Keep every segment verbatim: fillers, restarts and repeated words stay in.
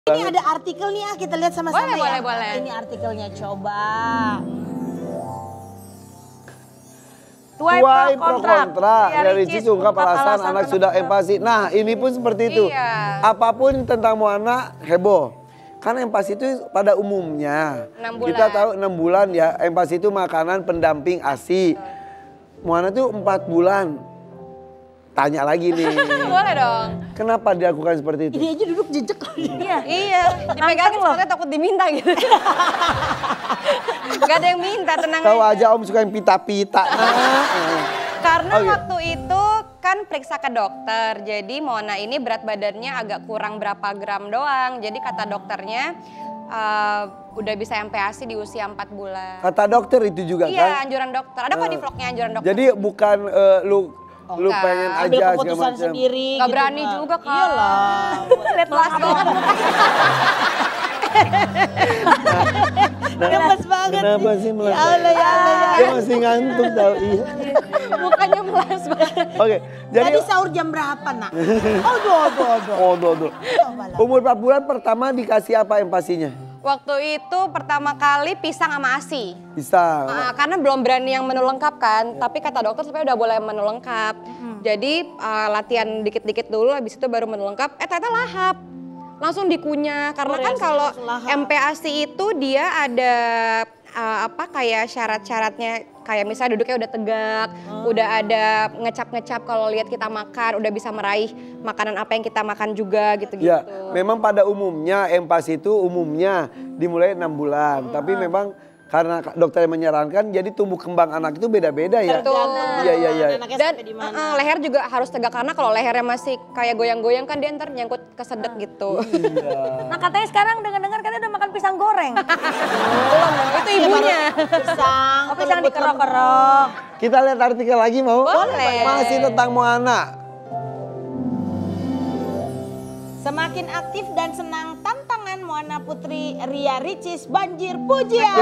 Ini ada artikel nih ah, kita lihat sama-sama ya. Boleh, boleh. Ini artikelnya, coba. Tuai, Tuai pro pro kontra, kontra dari Ricis Cici ungkap alasan anak sudah empati. Nah ini pun seperti itu. Iya. Apapun tentang Moana heboh. Karena empati itu pada umumnya. enam bulan. Kita tahu enam bulan ya, empati itu makanan pendamping ASI. Moana itu empat bulan. Tanya lagi nih. Boleh dong. Kenapa dilakukan seperti itu? Ini aja duduk jejak. Iya. Iya. Dipegangin soalnya takut diminta gitu. Gak ada yang minta, tenang Tahu aja. aja Om suka yang pita-pita. Karena Oke. waktu itu kan periksa ke dokter. Jadi Mona ini berat badannya agak kurang berapa gram doang. Jadi kata dokternya uh, udah bisa M P A S I di usia empat bulan. Kata dokter itu juga Iya, kan? anjuran dokter. Ada kok di vlognya anjuran dokter. Jadi bukan eh, lu Oh, lu enggak. pengen Ambil aja segala keputusan macam. sendiri. Gak gitu, berani Kak. juga kan. Iyalah. Lihat melas banget mukanya. Gemes banget Kenapa nih. sih melas? Ya Allah, ya Allah, ya Dia Allah. masih ngantuk tau. Iya. Mukanya melas banget. Oke, jadi Tadi sahur jam berapa nak? Oh, do, do, do. oh, do, do. Coba lah. Umur empat bulan pertama dikasih apa empasinya? Waktu itu pertama kali pisang sama ASI. Bisa. Uh, karena belum berani yang menu lengkap kan, tapi kata dokter supaya udah boleh menu lengkap. Jadi uh, latihan dikit-dikit dulu, habis itu baru menu lengkap. Eh ternyata lahap, langsung dikunyah. Karena Oh, kan reaksinya kalau langsung lahap. M P A S I itu dia ada uh, apa kayak syarat-syaratnya, kayak misalnya duduknya udah tegak, udah ada ngecap-ngecap kalau lihat kita makan, udah bisa meraih makanan apa yang kita makan juga gitu-gitu. Ya, memang pada umumnya empasi itu umumnya dimulai enam bulan. Tapi memang karena dokter menyarankan, jadi tumbuh kembang anak itu beda-beda ya. Betul. Iya, iya, iya. Anaknya Dan sampai di mana. uh, leher juga harus tegak karena kalau lehernya masih kayak goyang-goyang kan dia ntar nyangkut ke sedek gitu. Nah katanya sekarang dengar-dengar katanya udah makan pisang goreng. Belum, itu ibunya. Pisang, Oh pisang dikerok-kerok. Kita lihat artikel lagi mau? Boleh. Masih tentang Moana. Semakin aktif dan senang tantangan Moana Putri Ria Ricis banjir pujian.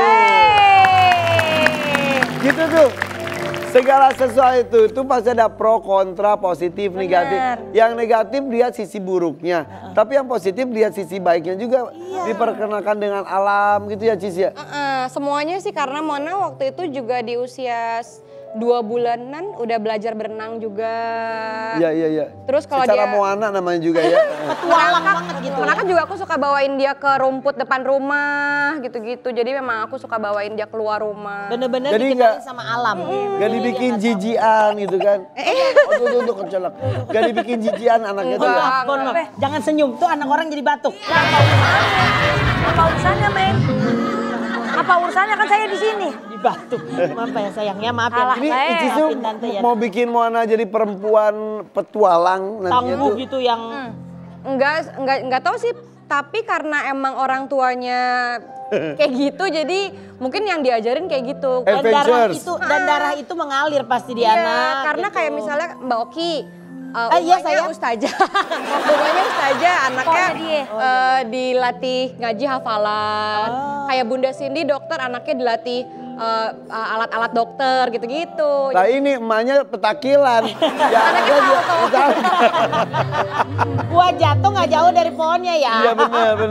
Gitu tuh. Segala sesuatu itu pasti ada pro, kontra, positif, negatif. Yang negatif lihat sisi buruknya. Tapi yang positif lihat sisi baiknya juga. Diperkenalkan dengan alam gitu ya Cis ya. Uh-uh, semuanya sih karena Mona waktu itu juga di usia s- dua bulanan udah belajar berenang juga. Iya, iya, iya. Terus kalau Secara dia- Moana namanya juga ya. Petualang banget gitu. Karena kan juga aku suka bawain dia ke rumput depan rumah gitu-gitu. Jadi memang aku suka bawain dia keluar rumah. Bener-bener Jadi dikenalin nggak- sama alam. Gak dibikin jijian gitu kan. Oh, tuh, tuh, tuh, kecelak. Gak dibikin jijian anaknya tuh. Mohon ya. maaf, mohon maaf. Jangan senyum, tuh anak orang jadi batuk. Apa urusannya men? Apa urusannya kan saya di sini? Di batuk. Maaf ya sayangnya, maaf ya. Alah, Ini Eh, Icis tuh maafin tante ya. mau bikin Moana jadi perempuan petualang nantinya Tangguh tuh. gitu yang Enggak, enggak, enggak tahu sih. Tapi karena emang orang tuanya kayak gitu, jadi mungkin yang diajarin kayak gitu. Eh, dan darah Adventures. itu dan darah itu mengalir pasti di Iya, anak. karena gitu. kayak misalnya Mbak Oki, uh, Ah, iya, umumnya saya. ustazah, umumnya ustazah, anaknya Oh, dia. uh, dilatih ngaji hafalan. Kayak Bunda Cindy dokter, anaknya dilatih uh, uh, alat-alat dokter gitu-gitu. Nah ini emaknya petakilan. Ya, Anaknya dia- tahu, tahu. tahu. Gua jatuh nggak jauh dari pohonnya ya. Iya benar benar.